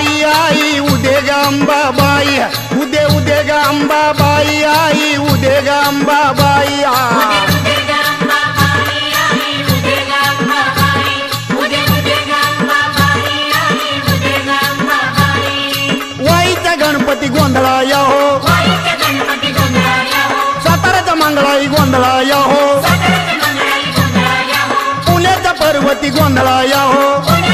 अंबाबाई आई उदे ग अंबाबाई उदे उदे ग अंबाबाई आई उदे ग अंबाबाई वाईचा गणपती गोंधळाया हो साताऱ्याचा मंगळाई गोंधळाया हो पुण्याचा पर्वती गोंधळाया हो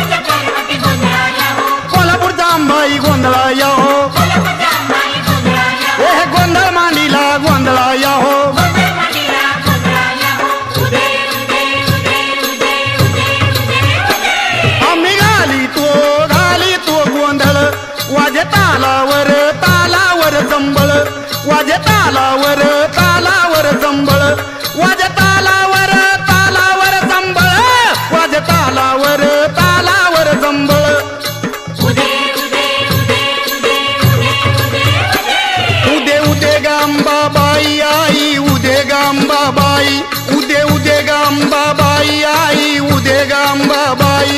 कोल्हापूरचा अंबाई गोंधळाया हो हे गोंधळ मांडीला गोंधळाया हो आम्ही घाली तो गोंधळ वाजे तालावर तालावर जंबळ वाजे तालावर तालावर जंबळ वाजे तालावर तालावर जंबळ वाजे तालावर तालावर जंबळ उदे उदे ग अंबाबाई आई उदे ग अंबाबाई उदे उदे ग अंबाबाई आई उदे ग अंबाबाई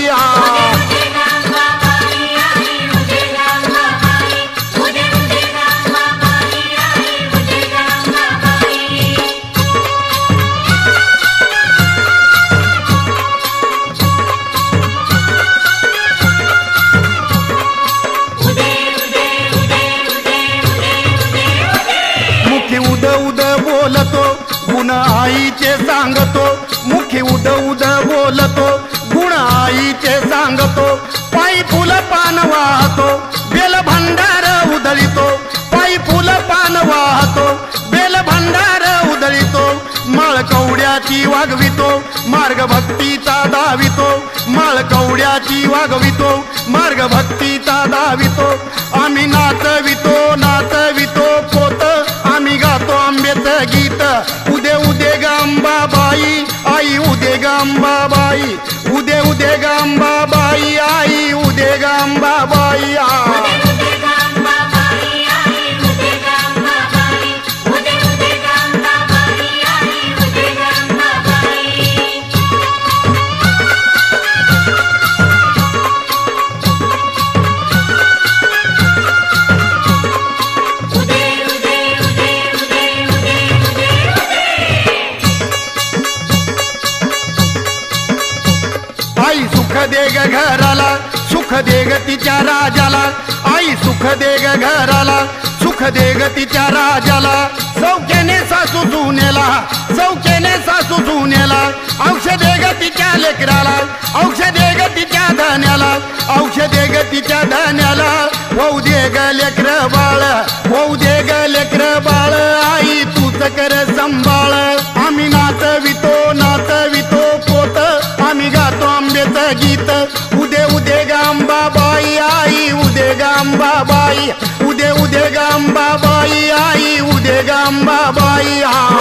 उद उद बोलतो गुण आईचे सांगतो मुखी उद उद बोलतो गुण आईचे सांगतो पायी फुल पान वाहतो बेल भंडार उधळितो पायी फुल पान वाहतो बेल भंडार उधळितो माळ कवड्याची वागवितो मार्ग भक्तीचा दावितो माळ कवड्याची वागवितो मार्ग भक्तीचा दावितो आम्ही नाचवितो नाचवितो पोत आम्ही गातो आंब्याचं गीत उदे उदे ग अंबाबाई आई उदे ग अंबाबाई उदे उदे ग अंबाबाई आई उदे ग अंबाबाई आई सुख दे ग घराला सुख दे ग तिच्या राजाला आई सुख दे ग घराला सुख दे ग तिच्या राजाला सौख्याने सासू सुनेला सौख्याने सासू सुनेला औषध दे ग तिच्या लेकराला औषध दे ग तिच्या धान्याला औषध दे ग तिच्या धान्याला होऊ दे ग लेकर बाळ होऊ दे ग लेकर बाळ आई तूच कर संभाळ आम्ही नाचवितो नाचवितो पोत आम्ही गातो आंब्याचं गीत उदे उदे ग अंबाबाई आई उदे ग अंबाबाई उदे उदे ग अंबाबाई आई उदे ग अंबाबाई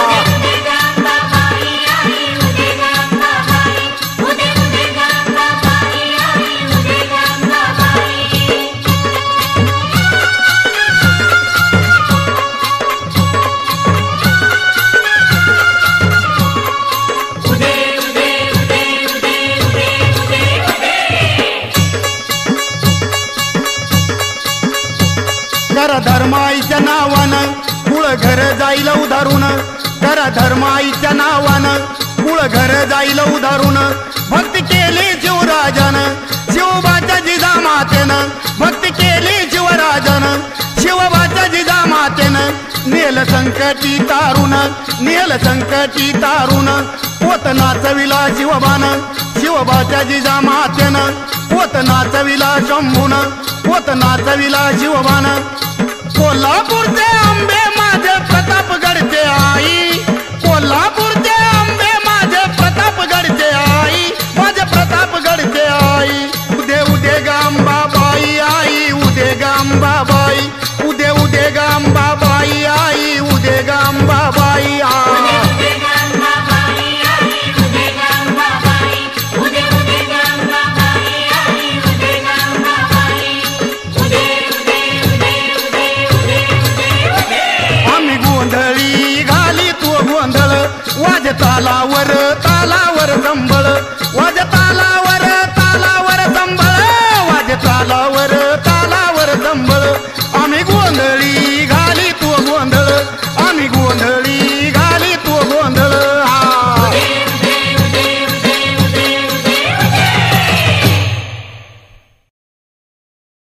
कर धर्माईच्या नावानं कुळ घर जाईल उधारून कर धर्माईच्या नावानं कुळ घर जाईल उधारून भक्ती केली शिवराजानं शिवबाच्या जिजामातेनं भक्ती केली शिवराजानं शिवबाच्या जिजामातेनं नेल संकटी तारुण नेल संकटी तारुण पोत नाचविला शिवबानं शिवबाच्या जिजामातेनं पोत नाचविला शंभूनं पोत नाचविला शिवबानं कोल्हापूरचे आंबे माझे प्रतापगडचे आई कोल्हापूरचे आंबे माझे प्रतापगडचे आई माझे प्रतापगडचे आई उदे उदे ग अंबाबाई आई उदे ग अंबाबाई उदे उदे ग अंबाबाई आई उदे ग अंबाबाई तालावर तालावर संबळ वाज तालावर तालावर संबळ वाज तालावर